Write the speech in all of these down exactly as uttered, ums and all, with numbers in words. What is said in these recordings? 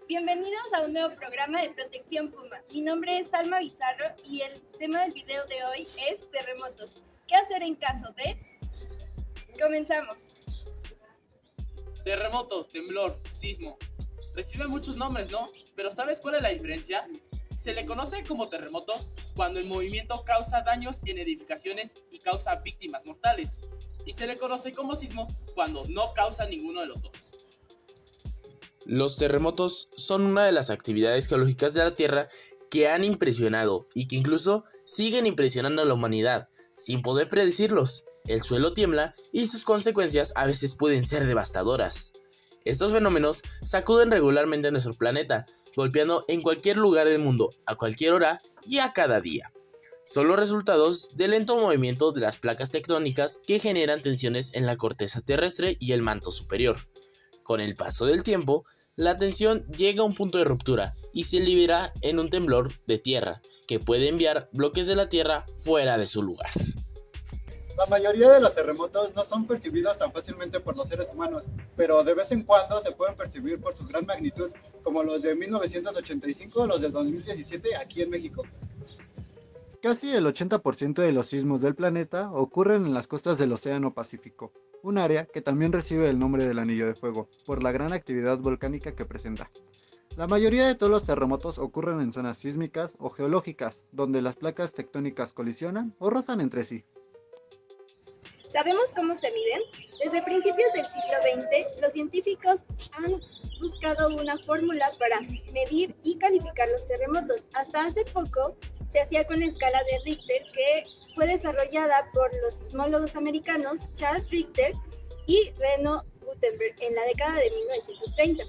Bienvenidos a un nuevo programa de Protección Puma. Mi nombre es Alma Bizarro y el tema del video de hoy es terremotos. ¿Qué hacer en caso de...? Comenzamos. Terremoto, temblor, sismo. Recibe muchos nombres, ¿no? Pero ¿sabes cuál es la diferencia? Se le conoce como terremoto cuando el movimiento causa daños en edificaciones y causa víctimas mortales. Y se le conoce como sismo cuando no causa ninguno de los dos. Los terremotos son una de las actividades geológicas de la Tierra que han impresionado y que incluso siguen impresionando a la humanidad, sin poder predecirlos. El suelo tiembla y sus consecuencias a veces pueden ser devastadoras. Estos fenómenos sacuden regularmente a nuestro planeta, golpeando en cualquier lugar del mundo, a cualquier hora y a cada día. Son los resultados del lento movimiento de las placas tectónicas que generan tensiones en la corteza terrestre y el manto superior. Con el paso del tiempo, la tensión llega a un punto de ruptura y se libera en un temblor de tierra, que puede enviar bloques de la Tierra fuera de su lugar. La mayoría de los terremotos no son percibidos tan fácilmente por los seres humanos, pero de vez en cuando se pueden percibir por su gran magnitud, como los de mil novecientos ochenta y cinco o los de dos mil diecisiete aquí en México. Casi el ochenta por ciento de los sismos del planeta ocurren en las costas del Océano Pacífico, un área que también recibe el nombre del Anillo de Fuego, por la gran actividad volcánica que presenta. La mayoría de todos los terremotos ocurren en zonas sísmicas o geológicas, donde las placas tectónicas colisionan o rozan entre sí. ¿Sabemos cómo se miden? Desde principios del siglo veinte, los científicos han buscado una fórmula para medir y calificar los terremotos. Hasta hace poco se hacía con la escala de Richter, que fue desarrollada por los sismólogos americanos Charles Richter y Reno Gutenberg en la década de mil novecientos treinta.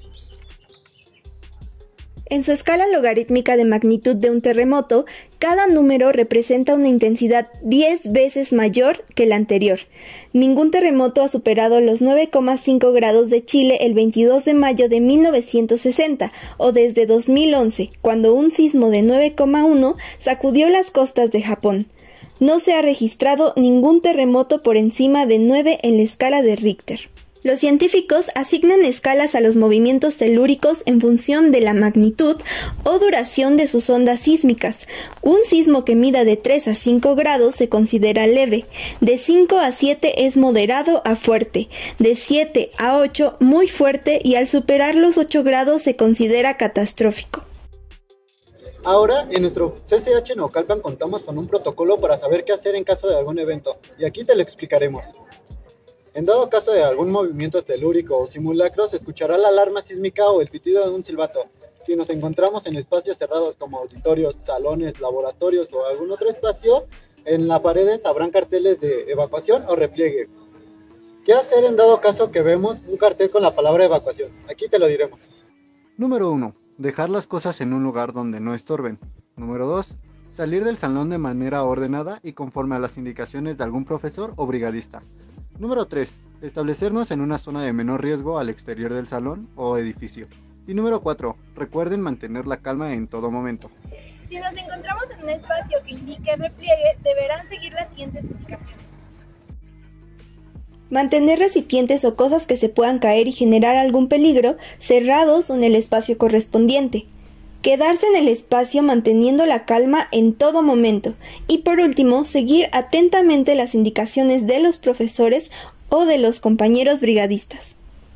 En su escala logarítmica de magnitud de un terremoto, cada número representa una intensidad diez veces mayor que la anterior. Ningún terremoto ha superado los nueve coma cinco grados de Chile el veintidós de mayo de mil novecientos sesenta o desde dos mil once, cuando un sismo de nueve coma uno sacudió las costas de Japón. No se ha registrado ningún terremoto por encima de nueve en la escala de Richter. Los científicos asignan escalas a los movimientos telúricos en función de la magnitud o duración de sus ondas sísmicas. Un sismo que mida de tres a cinco grados se considera leve, de cinco a siete es moderado a fuerte, de siete a ocho muy fuerte y al superar los ocho grados se considera catastrófico. Ahora, en nuestro C C H Naucalpan contamos con un protocolo para saber qué hacer en caso de algún evento, y aquí te lo explicaremos. En dado caso de algún movimiento telúrico o simulacro, se escuchará la alarma sísmica o el pitido de un silbato. Si nos encontramos en espacios cerrados como auditorios, salones, laboratorios o algún otro espacio, en las paredes habrán carteles de evacuación o repliegue. ¿Qué hacer en dado caso que vemos un cartel con la palabra evacuación? Aquí te lo diremos. Número uno. Dejar las cosas en un lugar donde no estorben. Número dos. Salir del salón de manera ordenada y conforme a las indicaciones de algún profesor o brigadista. Número tres. Establecernos en una zona de menor riesgo al exterior del salón o edificio. Y número cuatro. Recuerden mantener la calma en todo momento. Si nos encontramos en un espacio que indique repliegue, deberán seguir las siguientes indicaciones. Mantener recipientes o cosas que se puedan caer y generar algún peligro cerrados o en el espacio correspondiente. Quedarse en el espacio manteniendo la calma en todo momento. Y por último, seguir atentamente las indicaciones de los profesores o de los compañeros brigadistas.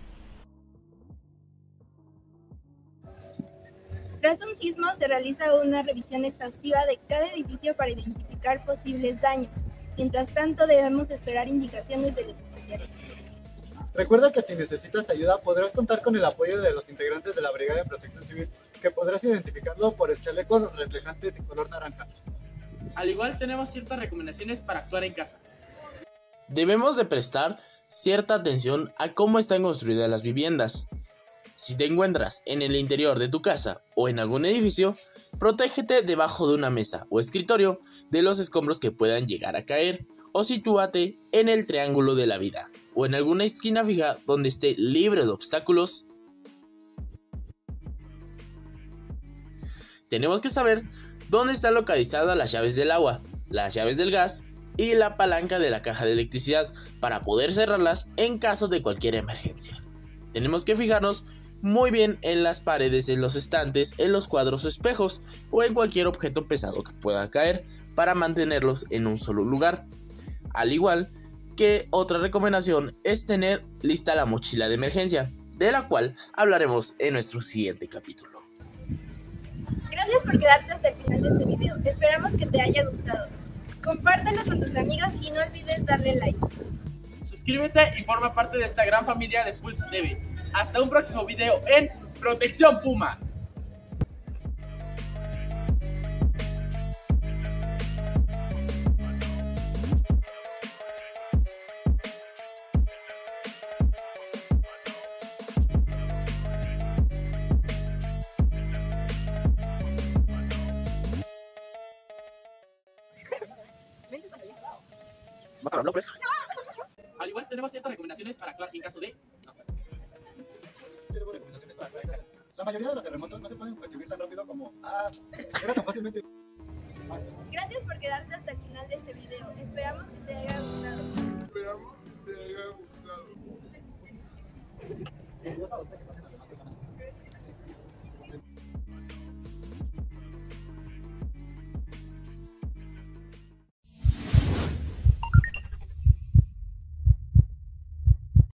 Tras un sismo se realiza una revisión exhaustiva de cada edificio para identificar posibles daños. Mientras tanto, debemos esperar indicaciones de los especialistas. Recuerda que si necesitas ayuda, podrás contar con el apoyo de los integrantes de la Brigada de Protección Civil, que podrás identificarlo por el chaleco reflejante de color naranja. Al igual tenemos ciertas recomendaciones para actuar en casa. Debemos de prestar cierta atención a cómo están construidas las viviendas. Si te encuentras en el interior de tu casa o en algún edificio, protégete debajo de una mesa o escritorio de los escombros que puedan llegar a caer, o sitúate en el triángulo de la vida o en alguna esquina fija donde esté libre de obstáculos. Tenemos que saber dónde están localizadas las llaves del agua, las llaves del gas y la palanca de la caja de electricidad para poder cerrarlas en caso de cualquier emergencia. Tenemos que fijarnos muy bien en las paredes, en los estantes, en los cuadros o espejos o en cualquier objeto pesado que pueda caer para mantenerlos en un solo lugar. Al igual que otra recomendación es tener lista la mochila de emergencia, de la cual hablaremos en nuestro siguiente capítulo. Gracias por quedarte hasta el final de este video. Esperamos que te haya gustado. Compártelo con tus amigos y no olvides darle like. Suscríbete y forma parte de esta gran familia de Pulse T V. Hasta un próximo video en Protección Puma. Bueno, pues. Al igual tenemos ciertas recomendaciones para actuar en caso de... No. Tenemos recomendaciones para cada caso. La mayoría de los terremotos no se pueden percibir tan rápido como... Ah, era tan fácilmente... Gracias por quedarte hasta aquí.